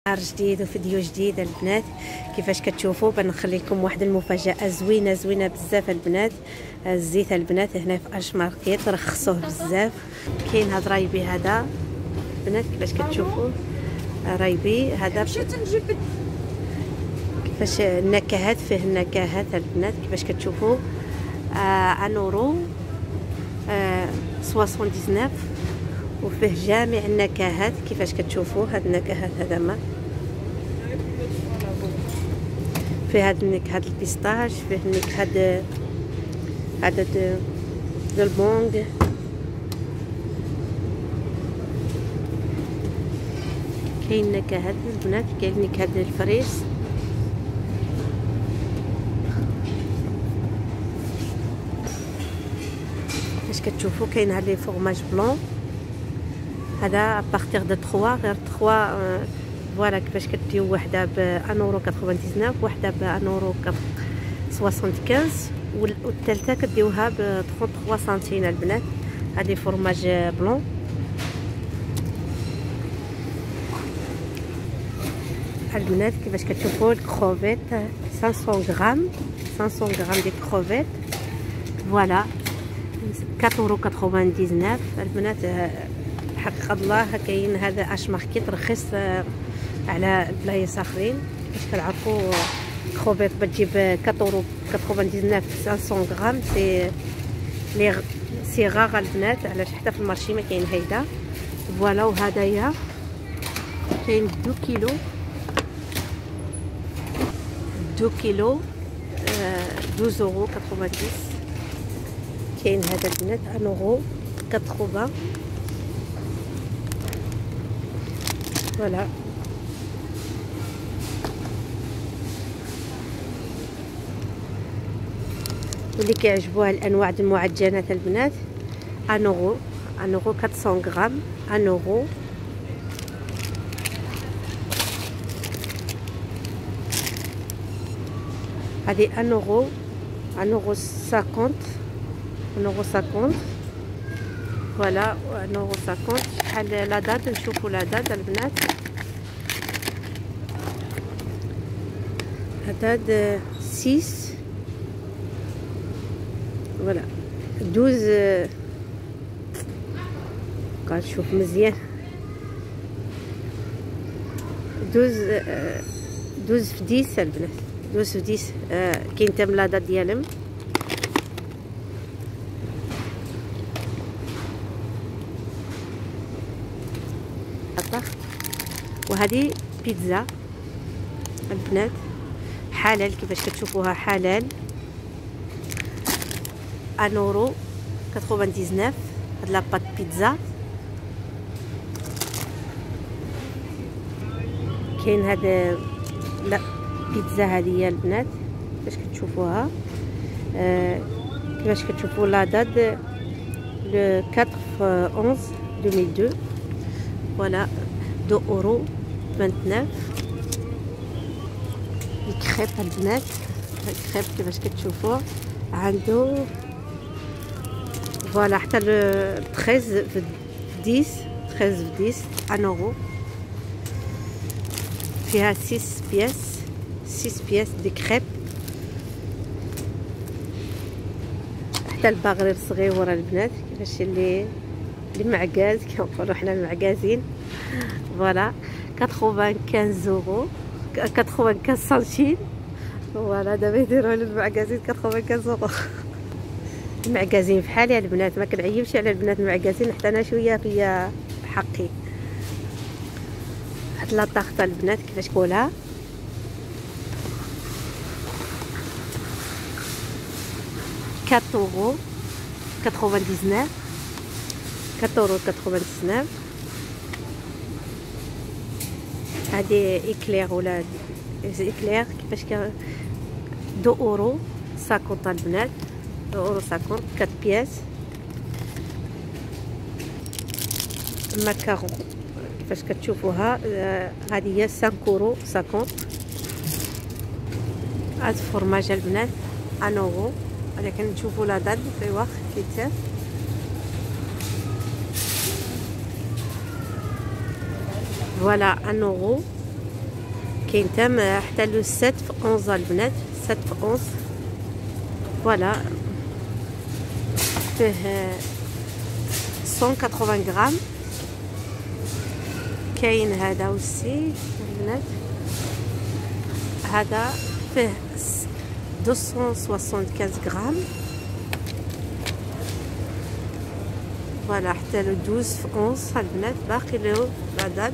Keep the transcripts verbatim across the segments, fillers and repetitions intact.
جديد وفيديو جديد البنات. كيفاش كتشوفوا بنخلي لكم واحد المفاجاه زوينه زوينه بزاف البنات. الزيت البنات هنا في اش ماركيت رخصوه بزاف. كاين هاد رايبي هذا البنات كيفاش كتشوفوا رايبي هذا كيفاش النكهات فيه النكهات البنات كيفاش كتشوفوا آه انورو آه سبعة وتسعين وفيه جامع النكهات كيفاش كتشوفوا هاد النكهات هذا ما فيه هاد النكهه هاد البيستاش فيه النكهه هاد هذا د البونغ كاين نكهات البنات كاين نكهه ديال الفريس كيفاش كتشوفوا كاين هاد لي فورماج بلون هذا بارتيغ دو ثلاثة غير ثلاثة فوالا كيفاش كديو وحده ب واحد اورو تسعة وتسعين وحده ب واحد اورو خمسة وسبعين والثالثه كديوها ب ثلاثة وثلاثين سنتيم البنات. هذه فورماج بلون البنات كيفاش كتشوفوا الكروفيت خمسمية غرام خمسمية غرام ديال الكروفيت فوالا أربعة اورو تسعة وتسعين البنات. حق الله كاين هذا اش ماركيت رخيص على البلايص اخرين باش كنعرفوا كروفيت بتجيب أربعة اورو تسعة وتسعين خمسمية غرام سي لي سي غاغ البنات علاش حتى في المارشي ما كاين هيدا فوالا. وهدايا كاين اثنين كيلو اثنين كيلو اثناشر اورو تسعين كاين هذا البنات واحد اورو ثمانين فوالا. واللي كيعجبوها الانواع د المعجنات البنات واحد اورو واحد اورو أربعمية غرام واحد اورو. هذه واحد اورو واحد اورو خمسين واحد اورو خمسين فوالا واحد اورو خمسين. شحال لا دات نشوفوا لا دات البنات هذا ستة فوالا اثناشر قاعد نشوف مزيان اثناشر اثناشر في عشرة البنات اثناشر في عشرة آه كاين تم لا دات ديالهم وهذه بيتزا البنات حلال كيفاش كتشوفوها حلال واحد اورو تسعة وتسعين هاد لاباط بيتزا. كاين هذا لا بيتزا هذه البنات كيفاش كتشوفوها آه كيفاش كتشوفوا لا دات لو أربعة أحد ألفين واثنين فوالا اثنين اورو تسعة وثمانين. الكريب البنات الكريب كيفاش كتشوفوا عنده فوالا حتى لو ثلاثة عشر في عشرة ثلاثة عشر في عشرة واحد اورو فيها ستة بياس ستة بياس دي كريب. حتى الباغري الصغير ورا البنات كيفاش اللي اللي معكاز كنقولوا حنا المعكازين فوالا خمسة وتسعين اورو خمسة وتسعين سنتيم فوالا. دابا يديروا للمعكازين خمسة وتسعين اورو. المعكازين بحالي البنات ما كنعيبش على البنات المعكازين حتى انا شويه فيا حقي. هاد لا طاخطه البنات كيفاش كولها أربعة اورو تسعة وتسعين أربعة اورو تسعة وتسعين. هادي اكلير ولا اكلير كيفاش ك اثنين اورو خمسين البنات اثنين اورو خمسين أربعة بياس. ماكارون كيفاش كتشوفوها هذه هي خمسة اورو خمسين. هاد الفرماج البنات واحد اورو ولكن نشوفوا لا دات في واخ كيتساف فوالا واحد اورو كاين تام حتى لو سبعة في أحد البنات، سبعة في أحد فوالا فيه مية وثمانين غرام. كاين هذا وسي البنات، هذا فيه مئتين وخمسة وخمسين غرام فوالا حتى لو اثنا عشر في أحد البنات باقي له بعدد.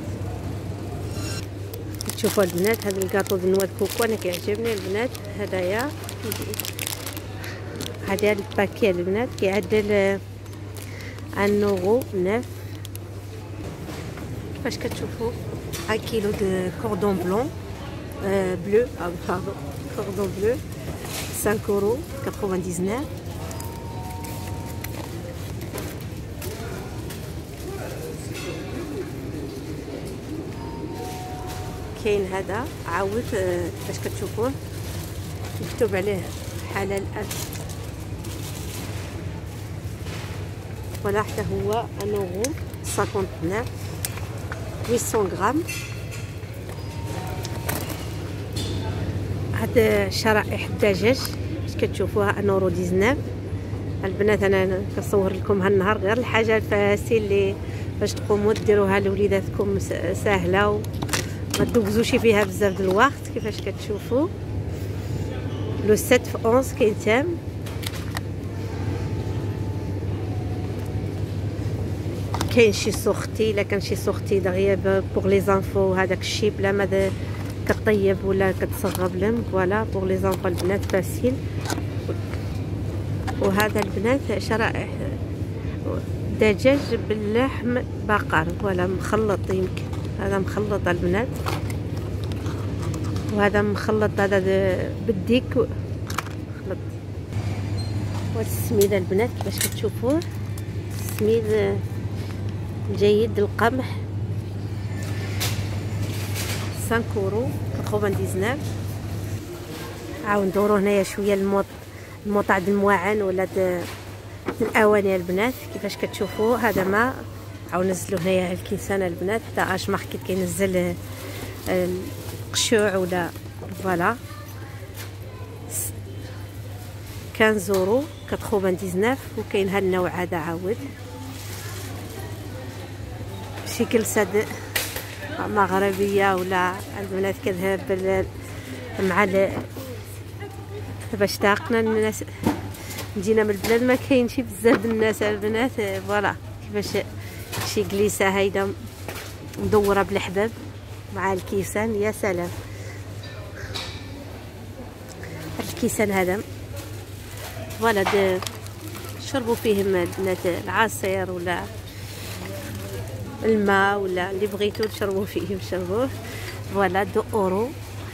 تشوفوا البنات هذا الكاطو د النوا كوكو انا كيعجبني البنات هدايا. هذا الباكي البنات كيعدل ان اورو نف. كيفاش كتشوفوا واحد كيلو د كوردون بلون آه بلو اه باردون كوردون بلو خمسة اورو تسعة وتسعين. كاين هذا عاود كيفاش كتشوفوه مكتوب عليه حلال ألف ولا حتى هو ان اورو خمسة وتسعين ثمانمية غرام. هاد شرائح الدجاج باش كتشوفوها ان اورو تسعطاش البنات. انا كنصور لكم هالنهار غير الحاجه الفاسي اللي باش تقوموا ديروها لوليداتكم ساهله و ما تدوزوش فيها بزاف د الوقت. كيفاش كتشوفوا لو سبعة في أحد كاين تام. كاين شي سورتي، الا كان شي سورتي دغيا بوغ لي زانفو هذاك الشيب لا ما كطيب ولا كتصغب لهم فوالا بوغ لي زانفو البنات فاسيل. وهذا البنات شرائح دجاج باللحم بقر فوالا مخلط، يمكن هذا مخلط البنات وهذا مخلط هذا بالديك مخلط. وهذا السميد البنات باش كتشوفوه السميد جيد القمح خمسة اورو تسعة وتسعين. عاود ندورو هنايا شويه الموط الموطع د المواعن ولا الاواني البنات. كيفاش كتشوفوا هذا ما عاود نزلو هنايا الكيسان البنات حتى اش ماركت كينزل القشوع ولا فوالا خمسة اورو تسعة وتسعين. وكاين هاد النوع هذا عاود شي كلسه مغربيه ولا البنات كذهب مع باش تاقنا الناس جينا من البلاد ما كاينش بزاف الناس البنات فوالا. كيفاش شي كليسه هيدا مدوره بالحباب مع الكيسان يا سلام. الكيسان هذا فوالا شربوا فيهم البنات العصير ولا الماء ولا اللي بغيتو تشربوا فيهم شربوه فوالا دو اورو.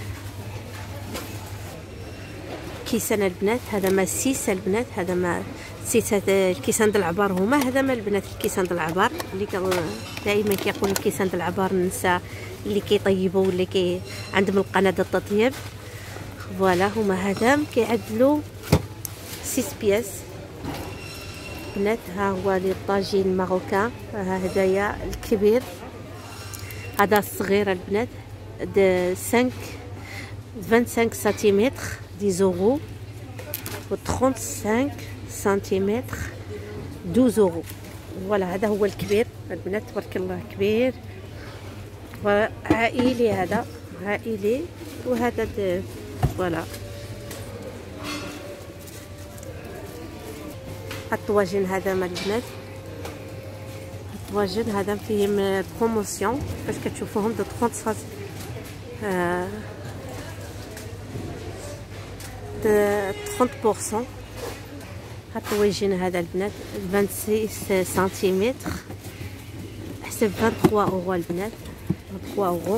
كيسان البنات هذا ما سيس البنات، هذا ما سيس الكيسان د العبار هما هذا ما البنات الكيسان د العبار اللي دائما كيقولوا كيسان د العبار النساء اللي كيطيبوا واللي كي عندهم القناه د التطيب فوالا هما هذا كيعدلوا ستة بياس بنات. ها هو لي طاجين ماروكان هدايا الكبير، هذا الصغير البنات د خمسة خمسة وعشرين سنتيمتر عشرة اورو و خمسة وثلاثين سنتيمتر اثنا عشر اورو فوالا. هذا هو الكبير البنات تبارك الله كبير وعائلي، هذا عائلي. وهذا فوالا الطواجن هذا مال البنات، الطواجن هذا فيهم بروموسيون باش كتشوفوهم دو ثلاثين آه ثلاثين بالمية. الطواجن هذا البنات ستة وعشرين سنتيمتر حسب ثلاثة وعشرين اورو البنات، ثلاثة اورو.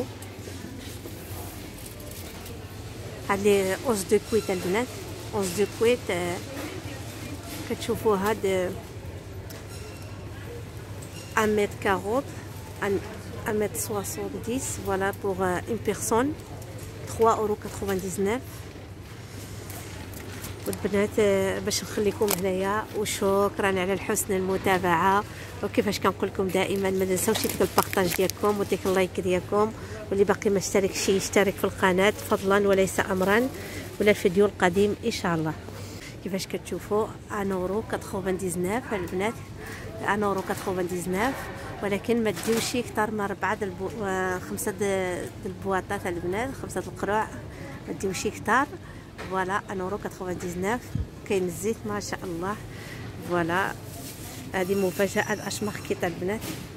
هذه اوز دو كويت البنات، اوز دو كويت آه كتشوفوا هاد واحد متر أربعين واحد متر سبعين فوالا بوغ اون بيرسون ثلاثة اورو تسعة وتسعين. والبنات باش نخليكم هنايا، وشكرا على الحسن المتابعه. وكيفاش كنقول لكم دائما ما ننساوش ديك البارطاج ديالكم وديك اللايك ديالكم، واللي باقي ما اشتركش يشترك في القناه فضلا وليس امرا، ولا الفيديو القديم ان شاء الله. كيفاش كتشوفوا انورو تسعة البنات، انورو تسعة، ولكن ما تديوش اكثر من اربعه البو... خمسه د البواطات البنات، خمسه القروع، ما تديوش اكثر. فوالا انورو تسعة، كاين الزيت ما شاء الله. فوالا هذه مفاجاه الاشماخ كيتا البنات.